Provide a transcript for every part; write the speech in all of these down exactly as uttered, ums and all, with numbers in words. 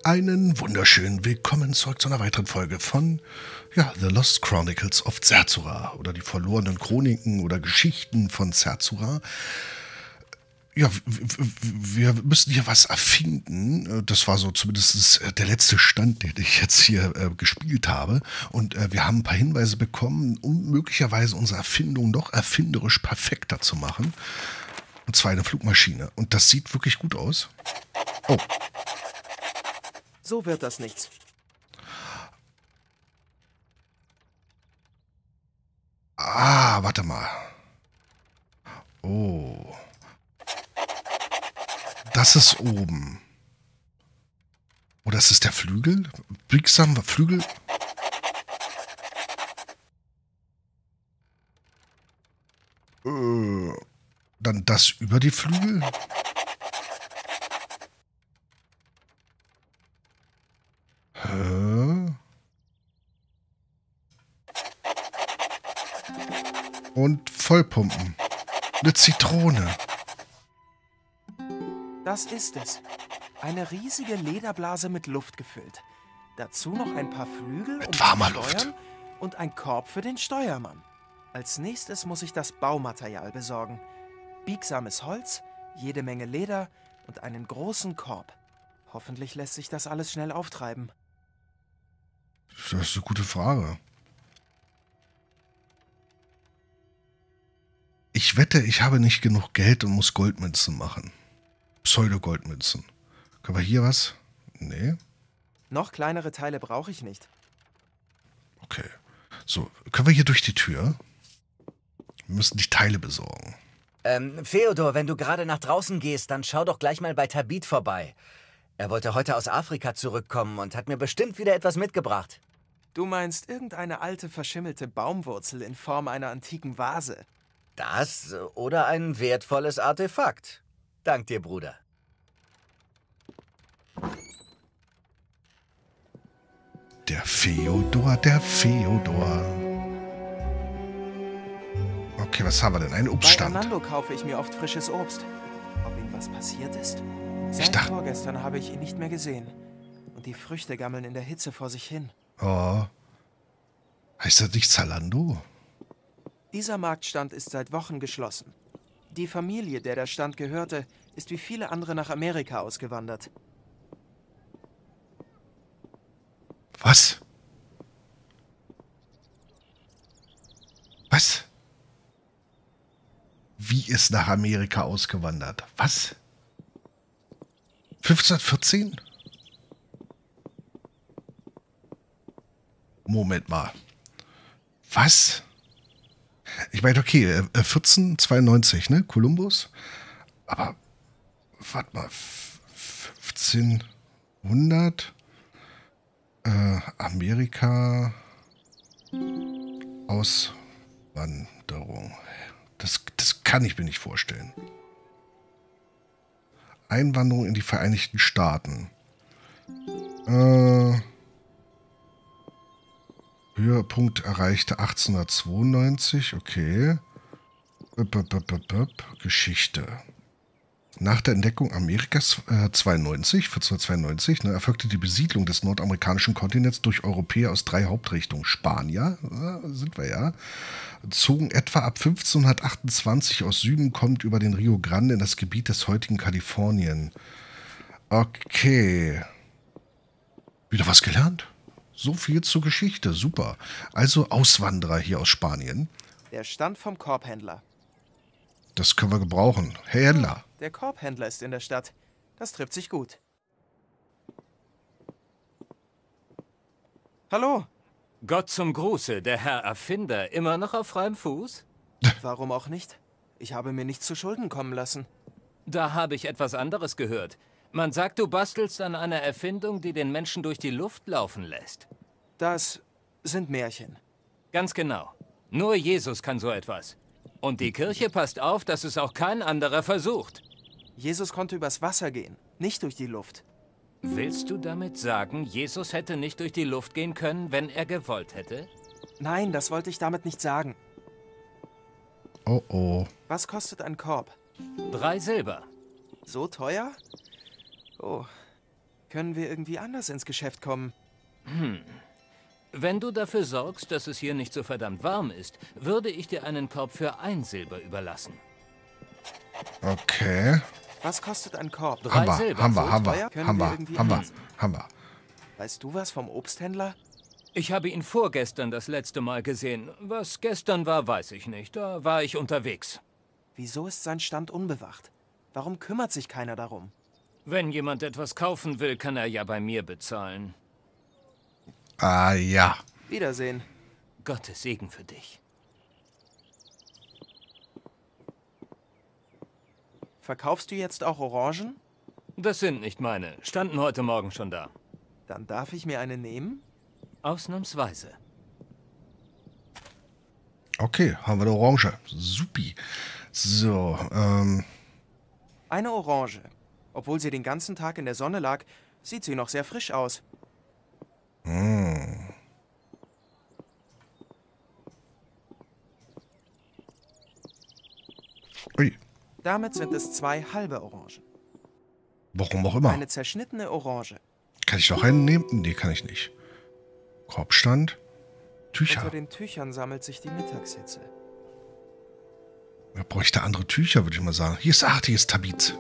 Einen wunderschönen Willkommen zurück zu einer weiteren Folge von ja, The Lost Chronicles of Zerzura oder die verlorenen Chroniken oder Geschichten von Zerzura. Ja, wir müssen hier was erfinden. Das war so zumindest der letzte Stand, den ich jetzt hier äh, gespielt habe. Und äh, wir haben ein paar Hinweise bekommen, um möglicherweise unsere Erfindung noch erfinderisch perfekter zu machen. Und zwar eine Flugmaschine. Und das sieht wirklich gut aus. Oh. So wird das nichts. Ah, warte mal. Oh. Das ist oben. Oder ist es der Flügel? Biegsam Flügel? Äh, dann das über die Flügel? Hä? Und Vollpumpen. Eine Zitrone. Das ist es. Eine riesige Lederblase mit Luft gefüllt. Dazu noch ein paar Flügel Mit um warmer zu Luft. steuern und ein Korb für den Steuermann. Als nächstes muss ich das Baumaterial besorgen. Biegsames Holz, jede Menge Leder und einen großen Korb. Hoffentlich lässt sich das alles schnell auftreiben. Das ist eine gute Frage. Ich wette, ich habe nicht genug Geld und muss Goldmünzen machen. Pseudo-Goldmünzen. Können wir hier was? Nee. Noch kleinere Teile brauche ich nicht. Okay. So, können wir hier durch die Tür? Wir müssen die Teile besorgen. Ähm, Feodor, wenn du gerade nach draußen gehst, dann schau doch gleich mal bei Tabit vorbei. Er wollte heute aus Afrika zurückkommen und hat mir bestimmt wieder etwas mitgebracht. Du meinst irgendeine alte, verschimmelte Baumwurzel in Form einer antiken Vase? Das oder ein wertvolles Artefakt. Dank dir, Bruder. Der Feodor, der Feodor. Okay, was haben wir denn? Ein Bei Obststand. Anando kaufe ich mir oft frisches Obst. Ob ihm was passiert ist? Ich Seit dachte- vorgestern habe ich ihn nicht mehr gesehen. Und die Früchte gammeln in der Hitze vor sich hin. Oh. Heißt das nicht Zalando? Dieser Marktstand ist seit Wochen geschlossen. Die Familie, der der Stand gehörte, ist wie viele andere nach Amerika ausgewandert. Was? Was? Wie ist nach Amerika ausgewandert? Was? fünfzehnhundertvierzehn? Moment mal. Was? Ich meine, okay, äh, vierzehnhundertzweiundneunzig, ne? Kolumbus. Aber, warte mal, f- fünfzehnhundert? Äh, Amerika Auswanderung. Das, das kann ich mir nicht vorstellen. Einwanderung in die Vereinigten Staaten. Äh, Höhepunkt erreichte achtzehnhundertzweiundneunzig, okay. Bup, bup, bup, bup, bup. Geschichte. Nach der Entdeckung Amerikas äh, zweiundneunzig, vierzehnhundertzweiundneunzig, ne, erfolgte die Besiedlung des nordamerikanischen Kontinents durch Europäer aus drei Hauptrichtungen. Spanier, äh, sind wir ja, zogen etwa ab fünfzehnhundertachtundzwanzig aus Süden kommend über den Rio Grande in das Gebiet des heutigen Kalifornien. Okay. Wieder was gelernt? So viel zur Geschichte, super. Also Auswanderer hier aus Spanien. Der Stand vom Korbhändler. Das können wir gebrauchen. Herr Händler. Der Korbhändler ist in der Stadt. Das trifft sich gut. Hallo, Gott zum Gruße, der Herr Erfinder, immer noch auf freiem Fuß? warum auch nicht? Ich habe mir nichts zu Schulden kommen lassen. Da habe ich etwas anderes gehört. Man sagt, du bastelst an einer Erfindung, die den Menschen durch die Luft laufen lässt. Das sind Märchen. Ganz genau. Nur Jesus kann so etwas. Und die Kirche passt auf, dass es auch kein anderer versucht. Jesus konnte übers Wasser gehen, nicht durch die Luft. Willst du damit sagen, Jesus hätte nicht durch die Luft gehen können, wenn er gewollt hätte? Nein, das wollte ich damit nicht sagen. Oh oh. Was kostet ein Korb? Drei Silber. So teuer? Oh, Können wir irgendwie anders ins Geschäft kommen? Hm. Wenn du dafür sorgst, dass es hier nicht so verdammt warm ist, würde ich dir einen Korb für ein Silber überlassen. Okay. Was kostet ein Korb? Drei Haben wir, Silber. haben wir, So haben teuer? wir, Können haben wir wir, irgendwie haben wir, anders? haben wir. Weißt du was vom Obsthändler? Ich habe ihn vorgestern das letzte Mal gesehen. Was gestern war, weiß ich nicht. Da war ich unterwegs. Wieso ist sein Stand unbewacht? Warum kümmert sich keiner darum? Wenn jemand etwas kaufen will, kann er ja bei mir bezahlen. Ah, ja. Wiedersehen. Gottes Segen für dich. Verkaufst du jetzt auch Orangen? Das sind nicht meine. Standen heute Morgen schon da. Dann darf ich mir eine nehmen? Ausnahmsweise. Okay, haben wir eine Orange. Supi. So, ähm, Eine Orange. Obwohl sie den ganzen Tag in der Sonne lag, sieht sie noch sehr frisch aus. mm. Ui, Damit sind es zwei halbe Orangen. warum auch immer. Eine zerschnittene Orange. Kann ich noch einen nehmen? Nee, kann ich nicht. Korbstand. Tücher. Unter den Tüchern sammelt sich die Mittagshitze. Wer bräuchte andere Tücher, würde ich mal sagen. Hier ist, ach, hier ist Tabit.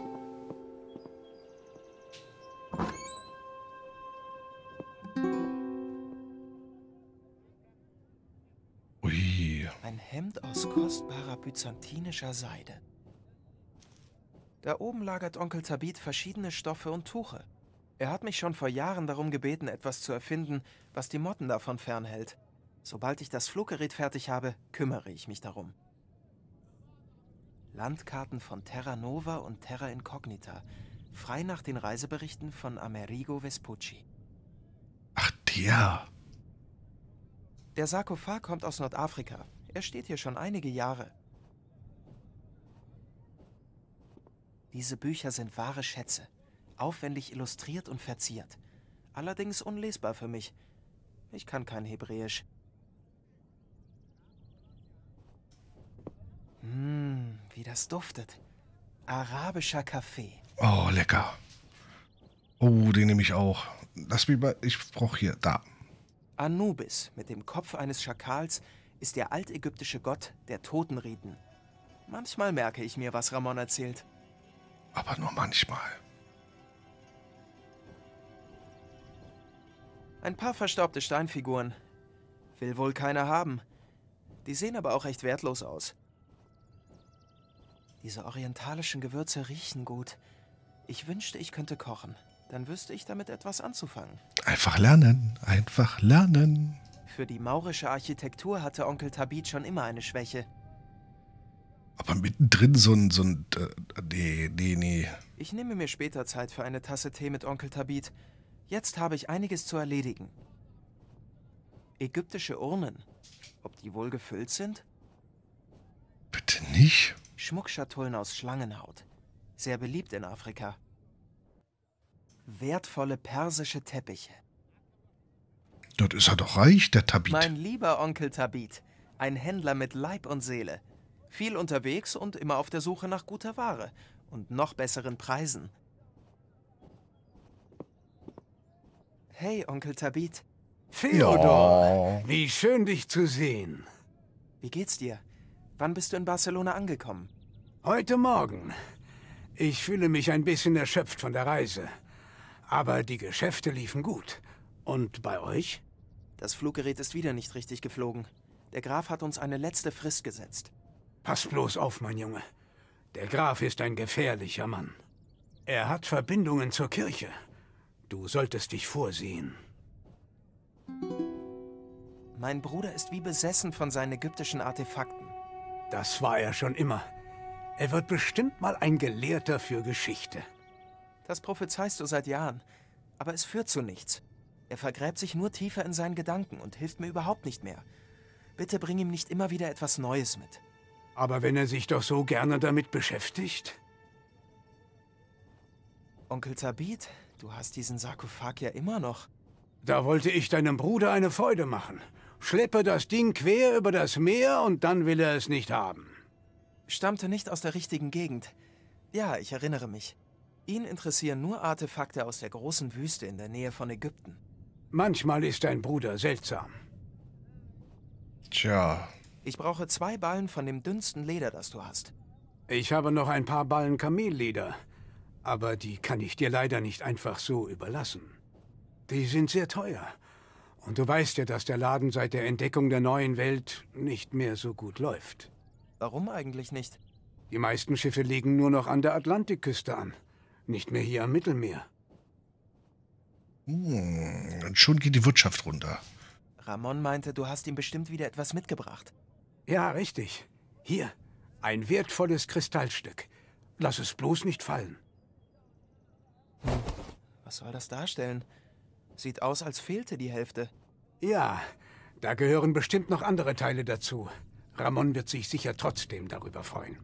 Ui. Ein Hemd aus kostbarer byzantinischer Seide. Da oben lagert Onkel Tabit verschiedene Stoffe und Tuche. Er hat mich schon vor Jahren darum gebeten, etwas zu erfinden, was die Motten davon fernhält. Sobald ich das Fluggerät fertig habe, kümmere ich mich darum. Landkarten von Terra Nova und Terra Incognita, frei nach den Reiseberichten von Amerigo Vespucci. Ach, der. Der Sarkophag kommt aus Nordafrika. Er steht hier schon einige Jahre. Diese Bücher sind wahre Schätze, aufwendig illustriert und verziert. Allerdings unlesbar für mich. Ich kann kein Hebräisch. Hm, wie das duftet. Arabischer Kaffee. Oh, lecker. Oh, den nehme ich auch. Lass mich mal, ich brauche hier, da. Anubis mit dem Kopf eines Schakals ist der altägyptische Gott der Totenriten. Manchmal merke ich mir, was Ramon erzählt. Aber nur manchmal. Ein paar verstaubte Steinfiguren. Will wohl keiner haben. Die sehen aber auch echt wertlos aus. Diese orientalischen Gewürze riechen gut. Ich wünschte, ich könnte kochen. Dann wüsste ich damit etwas anzufangen. Einfach lernen, einfach lernen. Für die maurische Architektur hatte Onkel Tabit schon immer eine Schwäche. Aber mittendrin so ein, so ein, äh, nee, nee, nee. Ich nehme mir später Zeit für eine Tasse Tee mit Onkel Tabit. Jetzt habe ich einiges zu erledigen. Ägyptische Urnen. Ob die wohl gefüllt sind? Bitte nicht. Schmuckschatullen aus Schlangenhaut. Sehr beliebt in Afrika. Wertvolle persische Teppiche. Dort ist er doch reich, der Tabit. Mein lieber Onkel Tabit. Ein Händler mit Leib und Seele. Viel unterwegs und immer auf der Suche nach guter Ware. Und noch besseren Preisen. Hey, Onkel Tabit. Theodor, wie schön dich zu sehen. Wie geht's dir? Wann bist du in Barcelona angekommen? Heute Morgen. Ich fühle mich ein bisschen erschöpft von der Reise. Aber die Geschäfte liefen gut. Und bei euch? Das Fluggerät ist wieder nicht richtig geflogen. Der Graf hat uns eine letzte Frist gesetzt. Pass bloß auf, mein Junge. Der Graf ist ein gefährlicher Mann. Er hat Verbindungen zur Kirche. Du solltest dich vorsehen. Mein Bruder ist wie besessen von seinen ägyptischen Artefakten. Das war er schon immer. Er wird bestimmt mal ein Gelehrter für Geschichte. Das prophezeist du seit Jahren. Aber es führt zu nichts. Er vergräbt sich nur tiefer in seinen Gedanken und hilft mir überhaupt nicht mehr. Bitte bring ihm nicht immer wieder etwas Neues mit. Aber wenn er sich doch so gerne damit beschäftigt? Onkel Tabit, du hast diesen Sarkophag ja immer noch. Da wollte ich deinem Bruder eine Freude machen. Schleppe das Ding quer über das Meer und dann will er es nicht haben. Stammte nicht aus der richtigen Gegend. Ja, ich erinnere mich. Ihn interessieren nur Artefakte aus der großen Wüste in der Nähe von Ägypten. Manchmal ist dein Bruder seltsam. Tja, Ich brauche zwei Ballen von dem dünnsten Leder, das du hast. Ich habe noch ein paar Ballen Kamelleder, aber die kann ich dir leider nicht einfach so überlassen. Die sind sehr teuer. Und du weißt ja, dass der Laden seit der Entdeckung der neuen Welt nicht mehr so gut läuft. Warum eigentlich nicht? Die meisten Schiffe liegen nur noch an der Atlantikküste an, nicht mehr hier am Mittelmeer. hm, und schon geht die Wirtschaft runter. Ramon meinte, du hast ihm bestimmt wieder etwas mitgebracht. Ja, richtig. Hier, ein wertvolles Kristallstück. Lass es bloß nicht fallen. Was soll das darstellen? Sieht aus, als fehlte die Hälfte. Ja, da gehören bestimmt noch andere Teile dazu. Ramon wird sich sicher trotzdem darüber freuen.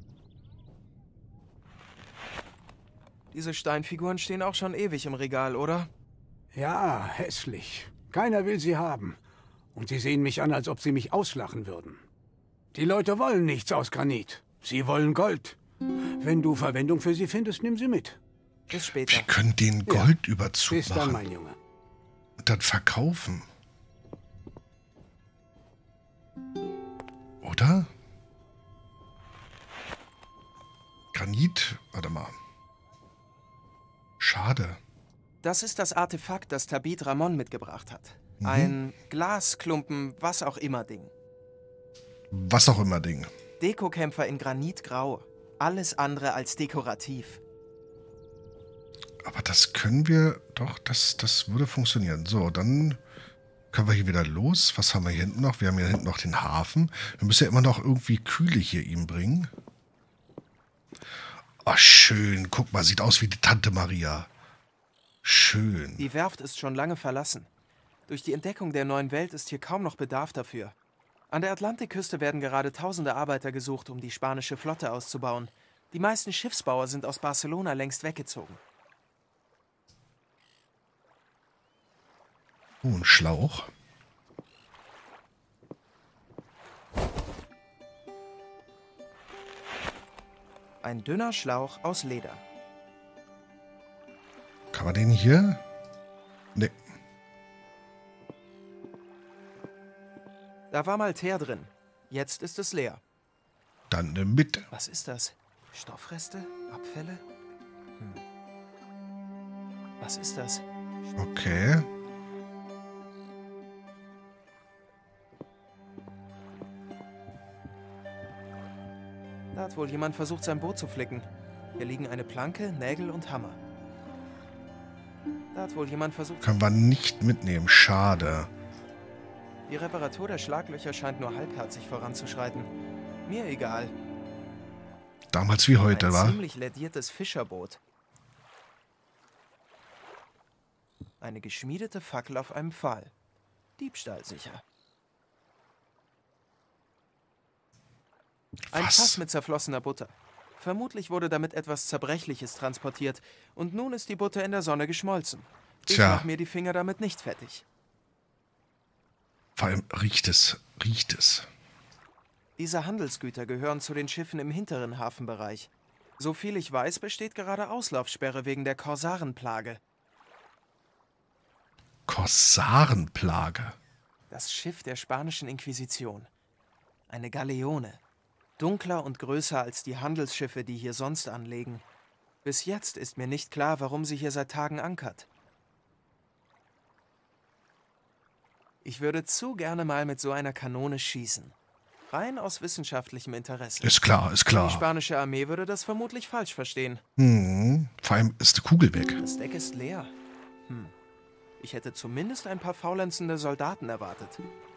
Diese Steinfiguren stehen auch schon ewig im Regal, oder? Ja, hässlich. Keiner will sie haben. Und sie sehen mich an, als ob sie mich auslachen würden. Die Leute wollen nichts aus Granit. Sie wollen Gold. Wenn du Verwendung für sie findest, nimm sie mit. Bis später. Wir können den Goldüberzug Bis dann, machen mein Junge. und dann verkaufen. Oder? Granit? Warte mal. Schade. Das ist das Artefakt, das Tabit Ramon mitgebracht hat. Mhm. Ein Glasklumpen, was auch immer Ding. Was auch immer Ding. Dekokämpfer in Granitgrau. Alles andere als dekorativ. Aber das können wir doch, das, das würde funktionieren. So, dann können wir hier wieder los. Was haben wir hier hinten noch? Wir haben hier hinten noch den Hafen. Wir müssen ja immer noch irgendwie Kühle hier ihm bringen. Oh, schön. Guck mal, sieht aus wie die Tante Maria. Schön. Die Werft ist schon lange verlassen. Durch die Entdeckung der neuen Welt ist hier kaum noch Bedarf dafür. An der Atlantikküste werden gerade tausende Arbeiter gesucht, um die spanische Flotte auszubauen. Die meisten Schiffsbauer sind aus Barcelona längst weggezogen. Oh, ein Schlauch. Ein dünner Schlauch aus Leder. Kann man den hier? Nee. Da war mal Teer drin. Jetzt ist es leer. Dann nimm mit. Was ist das? Stoffreste? Abfälle? Hm. Was ist das? Okay. Da hat wohl jemand versucht, sein Boot zu flicken. Hier liegen eine Planke, Nägel und Hammer. Da hat wohl jemand versucht... Können wir nicht mitnehmen. Schade. Die Reparatur der Schlaglöcher scheint nur halbherzig voranzuschreiten. Mir egal. Damals wie heute, Ein wa? ziemlich lädiertes Fischerboot. Eine geschmiedete Fackel auf einem Pfahl. Diebstahl sicher. Ein Was? Fass mit zerflossener Butter. Vermutlich wurde damit etwas Zerbrechliches transportiert und nun ist die Butter in der Sonne geschmolzen. Ich Tja. mach mir die Finger damit nicht fettig. Vor allem riecht es. Riecht es. Diese Handelsgüter gehören zu den Schiffen im hinteren Hafenbereich. Soviel ich weiß, besteht gerade Auslaufsperre wegen der Korsarenplage. Korsarenplage. Das Schiff der spanischen Inquisition. Eine Galeone. Dunkler und größer als die Handelsschiffe, die hier sonst anlegen. Bis jetzt ist mir nicht klar, warum sie hier seit Tagen ankert. Ich würde zu gerne mal mit so einer Kanone schießen. Rein aus wissenschaftlichem Interesse. Ist klar, ist Die klar. spanische Armee würde das vermutlich falsch verstehen. Hm. Vor allem ist die Kugel weg. Das Deck ist leer. Hm. Ich hätte zumindest ein paar faulenzende Soldaten erwartet.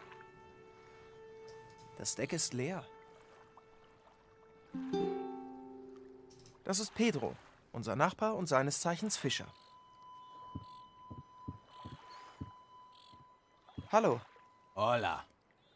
Das Deck ist leer. Das ist Pedro, unser Nachbar und seines Zeichens Fischer. Hallo, Hola.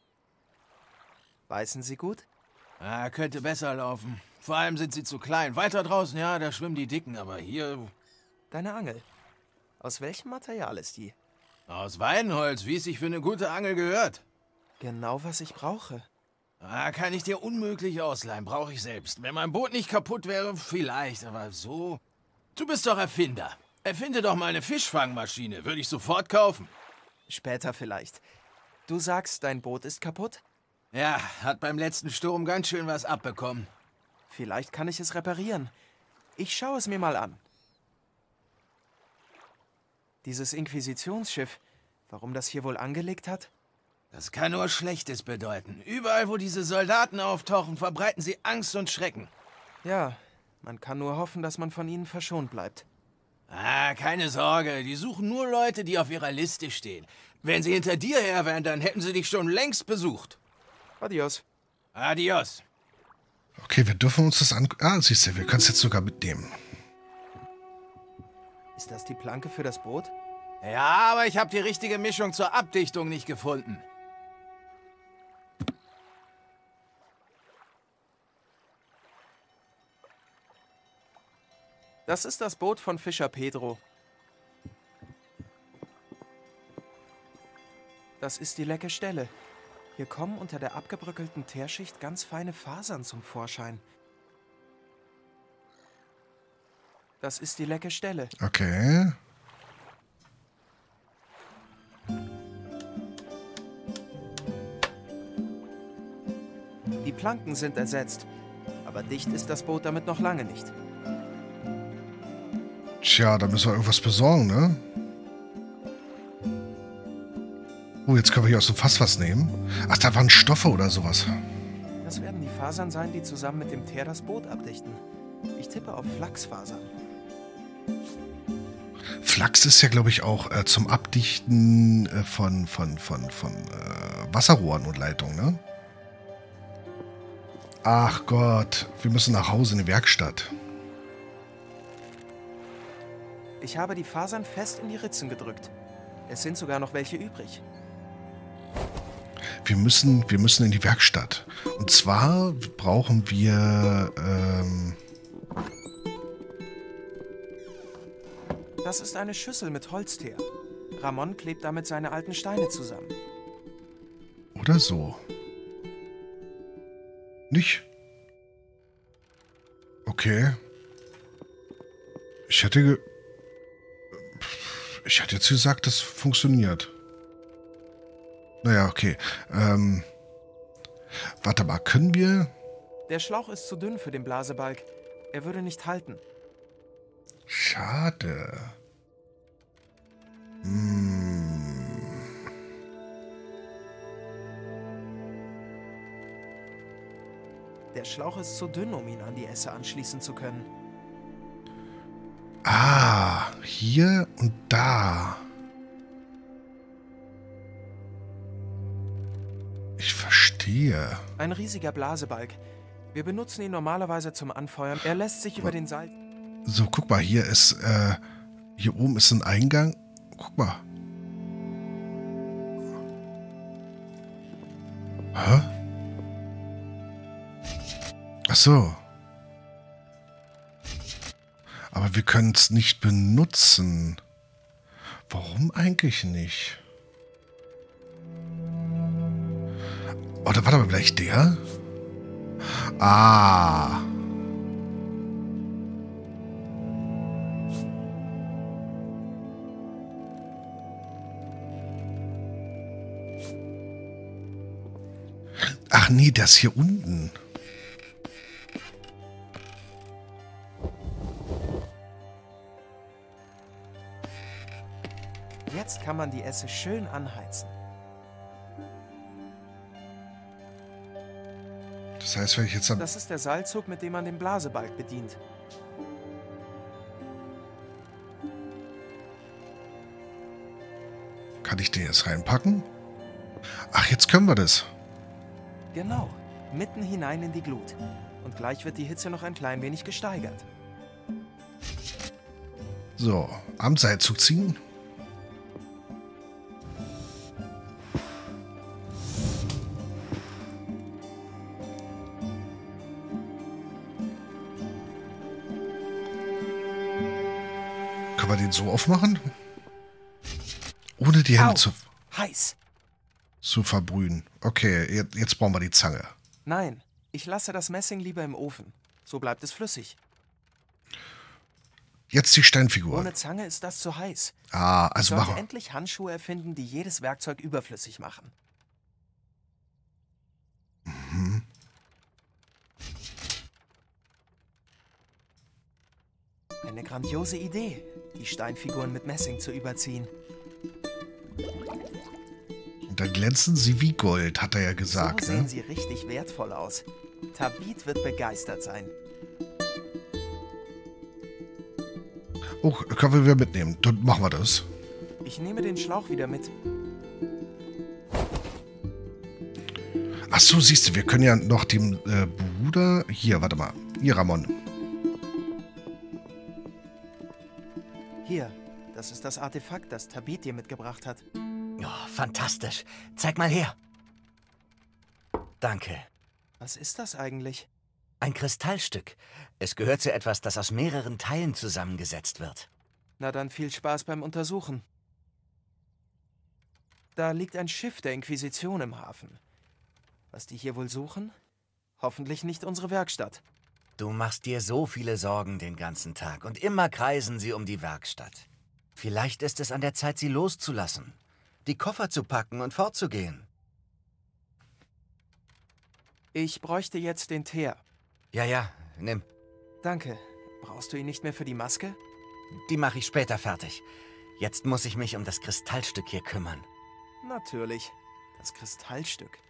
beißen Sie gut? Ah, könnte besser laufen. Vor allem sind sie zu klein. Weiter draußen, ja, da schwimmen die Dicken, aber hier Deine Angel. Aus welchem Material ist die? aus Weidenholz, wie es sich für eine gute Angel gehört. Genau, was ich brauche. Ah, kann ich dir unmöglich ausleihen, brauche ich selbst. Wenn mein Boot nicht kaputt wäre, vielleicht, aber so... Du bist doch Erfinder. Erfinde doch mal eine Fischfangmaschine. Würde ich sofort kaufen. Später vielleicht. Du sagst, dein Boot ist kaputt? Ja, hat beim letzten Sturm ganz schön was abbekommen. Vielleicht kann ich es reparieren. Ich schaue es mir mal an. Dieses Inquisitionsschiff, warum das hier wohl angelegt hat? Das kann nur Schlechtes bedeuten. Überall, wo diese Soldaten auftauchen, verbreiten sie Angst und Schrecken. Ja, man kann nur hoffen, dass man von ihnen verschont bleibt. Ah, keine Sorge. Die suchen nur Leute, die auf ihrer Liste stehen. Wenn sie hinter dir her wären, dann hätten sie dich schon längst besucht. Adios. Adios. Okay, wir dürfen uns das an... Ah, siehst du, wir können es jetzt sogar mitnehmen. Ist das die Planke für das Boot? Ja, aber ich habe die richtige Mischung zur Abdichtung nicht gefunden. Das ist das Boot von Fischer Pedro. Das ist die lecke Stelle. Hier kommen unter der abgebröckelten Teerschicht ganz feine Fasern zum Vorschein. Das ist die lecke Stelle. Okay. Die Planken sind ersetzt, aber dicht ist das Boot damit noch lange nicht. Tja, da müssen wir irgendwas besorgen, ne? Oh, jetzt können wir hier aus dem Fass was nehmen. Ach, da waren Stoffe oder sowas. Das werden die Fasern sein, die zusammen mit dem Teer das Boot abdichten. Ich tippe auf Flachsfasern. Flachs ist ja, glaube ich, auch äh, zum Abdichten äh, von, von, von, von äh, Wasserrohren und Leitungen, ne? Ach Gott, wir müssen nach Hause in die Werkstatt. Ich habe die Fasern fest in die Ritzen gedrückt. Es sind sogar noch welche übrig. Wir müssen, wir müssen in die Werkstatt. Und zwar brauchen wir... Ähm Das ist eine Schüssel mit Holzteer. Ramon klebt damit seine alten Steine zusammen. Oder so. Nicht? Okay. Ich hätte... Ge ich hätte jetzt gesagt, das funktioniert. Naja, okay. Ähm, warte mal, können wir... Der Schlauch ist zu dünn für den Blasebalg. Er würde nicht halten. Schade. Hm. Der Schlauch ist zu dünn, um ihn an die Esse anschließen zu können. Ah, hier und da. Ich verstehe. Ein riesiger Blasebalg. Wir benutzen ihn normalerweise zum Anfeuern. Er lässt sich über den Seil... So, guck mal, hier ist, äh, hier oben ist ein Eingang. Guck mal. Hä? Ach so. Aber wir können es nicht benutzen. Warum eigentlich nicht? Oder warte mal, vielleicht der? Ah. Ach nee, das hier unten. Jetzt kann man die Esse schön anheizen. Das heißt, wenn ich jetzt... Das ist der Seilzug, mit dem man den Blasebalg bedient. Kann ich den jetzt reinpacken? Ach, jetzt können wir das. Genau, mitten hinein in die Glut. Und gleich wird die Hitze noch ein klein wenig gesteigert. So, am Seilzug ziehen. Können wir den so aufmachen? Ohne die Hände Au, zu, heiß. zu verbrühen. Okay, jetzt, jetzt brauchen wir die Zange. Nein, ich lasse das Messing lieber im Ofen. So bleibt es flüssig. Jetzt die Steinfigur. Ohne Zange ist das zu heiß. Ah, Ich also sollte machen. endlich Handschuhe erfinden, die jedes Werkzeug überflüssig machen. Mhm. Eine grandiose Idee, die Steinfiguren mit Messing zu überziehen. Und dann glänzen sie wie Gold, hat er ja gesagt. So sehen Ne? sie richtig wertvoll aus. Tabit wird begeistert sein. Oh, können wir wieder mitnehmen. Dann machen wir das. Ich nehme den Schlauch wieder mit. Ach so, siehst du, wir können ja noch dem äh, Bruder... Hier, warte mal. Hier, Ramon. Hier, das ist das Artefakt, das Tabit dir mitgebracht hat. Oh, fantastisch. Zeig mal her. Danke. Was ist das eigentlich? Ein Kristallstück. Es gehört zu etwas, das aus mehreren Teilen zusammengesetzt wird. Na dann viel Spaß beim Untersuchen. Da liegt ein Schiff der Inquisition im Hafen. Was die hier wohl suchen? Hoffentlich nicht unsere Werkstatt. Du machst dir so viele Sorgen den ganzen Tag und immer kreisen sie um die Werkstatt. Vielleicht ist es an der Zeit, sie loszulassen, die Koffer zu packen und fortzugehen. Ich bräuchte jetzt den Teer. Ja, ja, nimm. Danke. Brauchst du ihn nicht mehr für die Maske? Die mache ich später fertig. Jetzt muss ich mich um das Kristallstück hier kümmern. Natürlich. Das Kristallstück.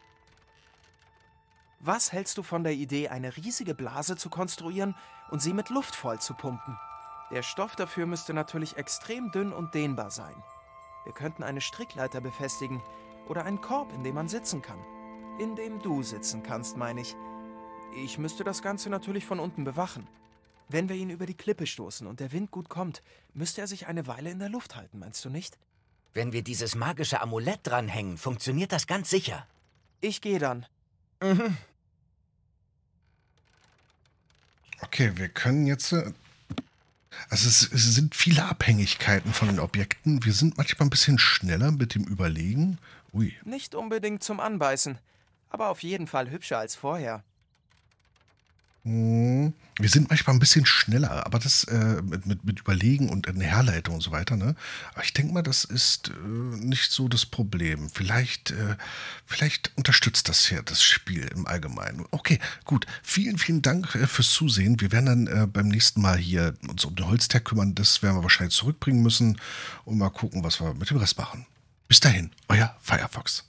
Was hältst du von der Idee, eine riesige Blase zu konstruieren und sie mit Luft voll zu pumpen? Der Stoff dafür müsste natürlich extrem dünn und dehnbar sein. Wir könnten eine Strickleiter befestigen oder einen Korb, in dem man sitzen kann. In dem du sitzen kannst, meine ich. Ich müsste das Ganze natürlich von unten bewachen. Wenn wir ihn über die Klippe stoßen und der Wind gut kommt, müsste er sich eine Weile in der Luft halten, meinst du nicht? Wenn wir dieses magische Amulett dranhängen, funktioniert das ganz sicher. Ich gehe dann. Mhm. Okay, wir können jetzt... äh, Also es, es sind viele Abhängigkeiten von den Objekten. Wir sind manchmal ein bisschen schneller mit dem Überlegen. Ui. Nicht unbedingt zum Anbeißen, aber auf jeden Fall hübscher als vorher. Hm, Wir sind manchmal ein bisschen schneller, aber das äh, mit, mit, mit Überlegen und in Herleitung und so weiter, ne? Aber ich denke mal, das ist äh, nicht so das Problem. Vielleicht, äh, vielleicht unterstützt das hier das Spiel im Allgemeinen. Okay, gut. Vielen, vielen Dank äh, fürs Zusehen. Wir werden dann äh, beim nächsten Mal hier uns um den Holztag kümmern. Das werden wir wahrscheinlich zurückbringen müssen und mal gucken, was wir mit dem Rest machen. Bis dahin, euer Firefox.